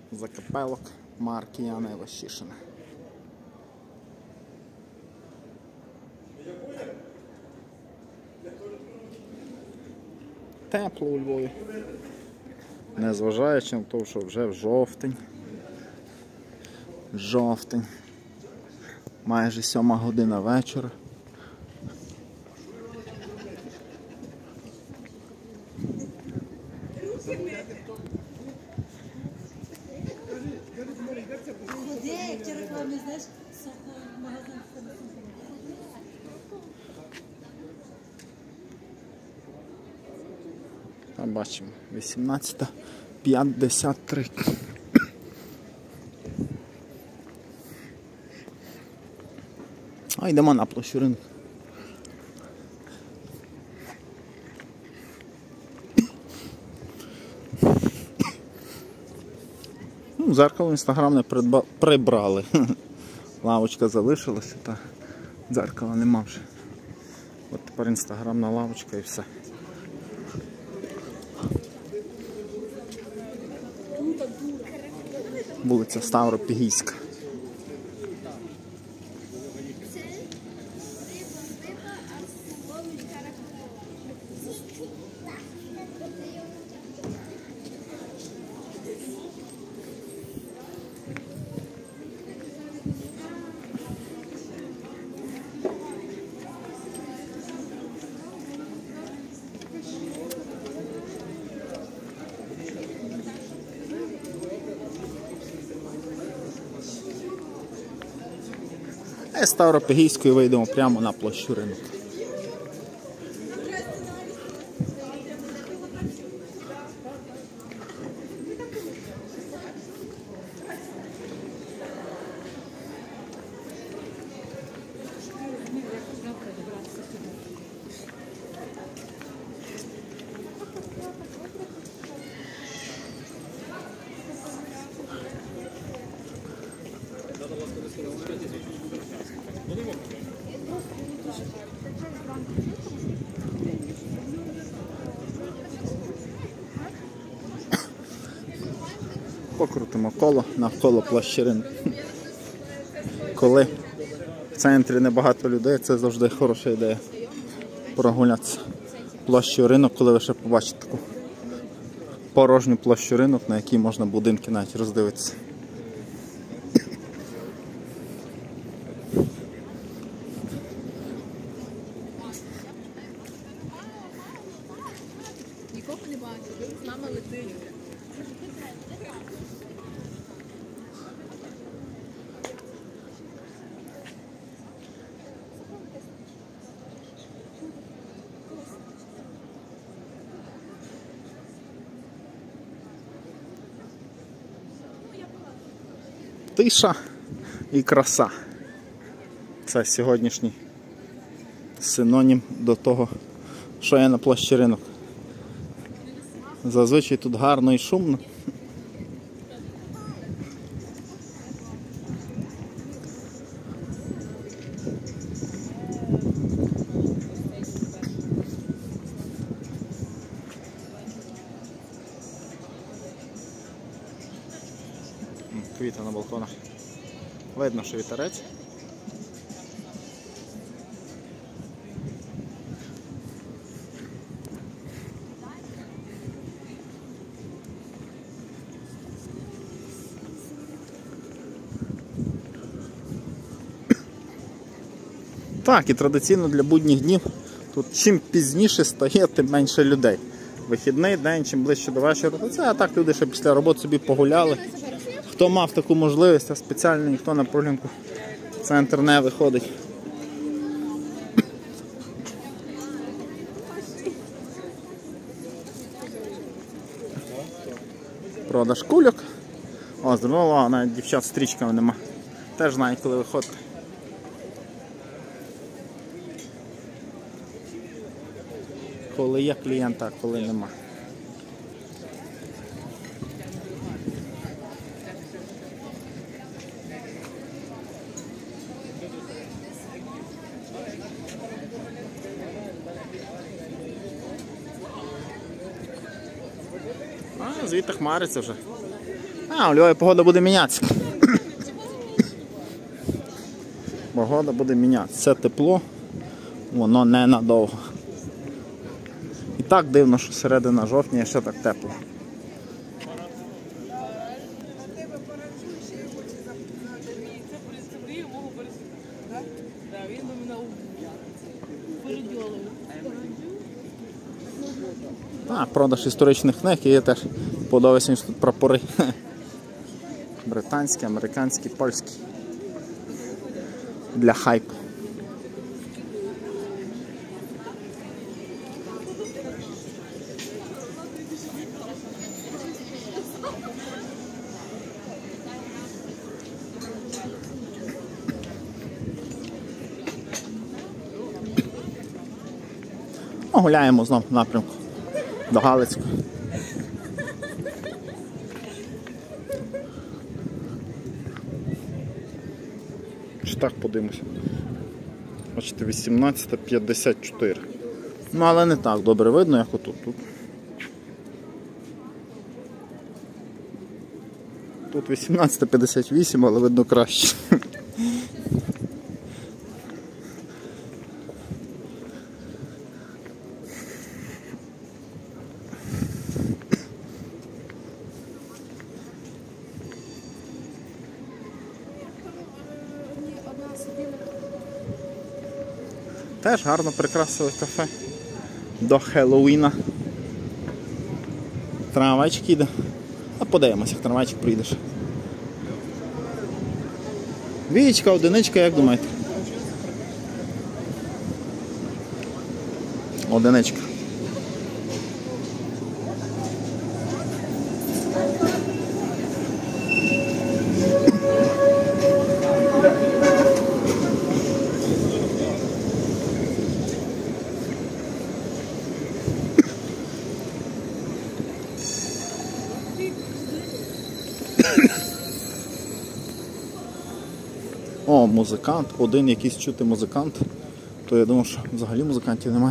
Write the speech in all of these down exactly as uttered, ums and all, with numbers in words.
закапелок марки Яна Іващишина. Тепло у Львові, незважаючи на те, що вже в жовтень. Жовтень. Майже сьома година вечора. Там бачимо, вісімнадцята п'ятдесят три. А йдемо на площу ринку. Ну, дзеркало в інстаграм не придба... прибрали. Лавочка залишилася, та дзеркала нема вже. От тепер інстаграмна лавочка і все. Вулиця Ставропігійська. А з Ставропігійської вийдемо прямо на площу ринку. Покрутимо коло навколо площі ринку. Коли в центрі небагато людей, це завжди хороша ідея прогулятися площу ринок, коли ви ще побачите таку порожню площу ринок, на якій можна будинки навіть роздивитися. Нікого не бачу, з нами летить. Тиша і краса. Це сьогоднішній синонім до того, що є на площі ринок. Зазвичай тут гарно і шумно. Квіти на балконах. Видно, що вітерець. Так, і традиційно для будніх днів тут чим пізніше стає, тим менше людей. Вихідний день, чим ближче до вечора, то це, а так люди ще після роботи собі погуляли. Хто мав таку можливість, а спеціально ніхто на прогулянку в центр не виходить. Продаж кульок. О, здорово, навіть дівчат з стрічками нема. Теж знають, коли виходити. Коли є клієнта, а коли нема. А, звідти хмариться вже. А, у Львові погода буде мінятися. Погода буде мінятися. Це тепло, воно ненадовго. І так дивно, що середина жовтня ще так тепло. А, продаж історичних книг, і є теж подобаються тут прапори. Британські, американські, польські. Для хайпу. Ну, гуляємо знову в напрямку до Галицького. Чи так подивимося? Бачите, вісімнадцята п'ятдесят чотири. Ну, але не так добре видно, як отут. Тут, тут вісімнадцята п'ятдесят вісім, але видно краще. Теж гарно прикрасили кафе до Хеллоуіна. Трамвайчик їде. А подивимося, як трамвайчик приїдеш. Двієчка, одиничка, як думаєте? Одиничка. О, музикант, один якийсь чути музикант, то я думав, що взагалі музикантів немає.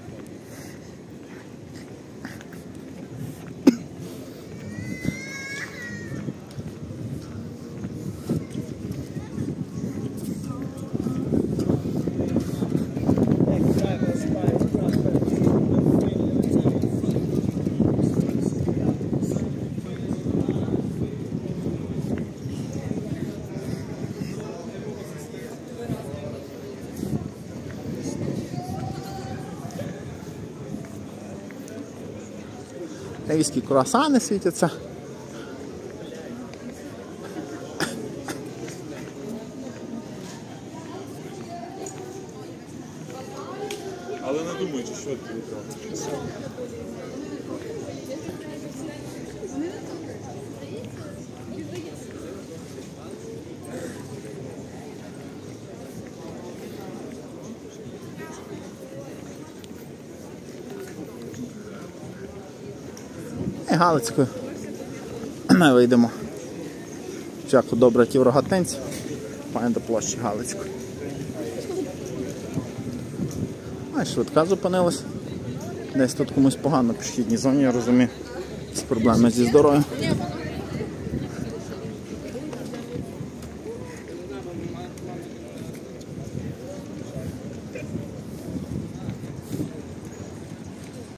Львівські круасани світяться. Але не думайте, що тобі треба. І Галицькою ми вийдемо чеку до братів Рогатинців, пані до площі Галицької. А швидка зупинилась. Десь тут комусь погано в пішохідній зоні, я розумію, з проблеми зі здоров'ям.